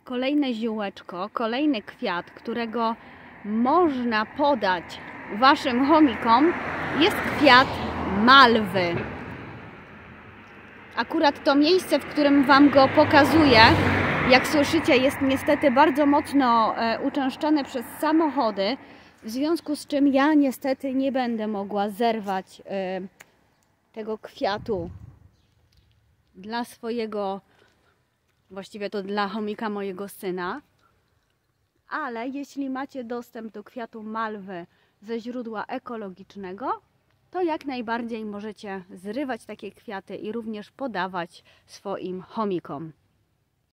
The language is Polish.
kolejne ziółeczko, kolejny kwiat, którego można podać waszym chomikom, jest kwiat malwy. Akurat to miejsce, w którym wam go pokazuję, jak słyszycie, jest niestety bardzo mocno uczęszczane przez samochody, w związku z czym ja niestety nie będę mogła zerwać tego kwiatu dla swojego, właściwie to dla chomika mojego syna. Ale jeśli macie dostęp do kwiatu malwy ze źródła ekologicznego, to jak najbardziej możecie zrywać takie kwiaty i również podawać swoim chomikom.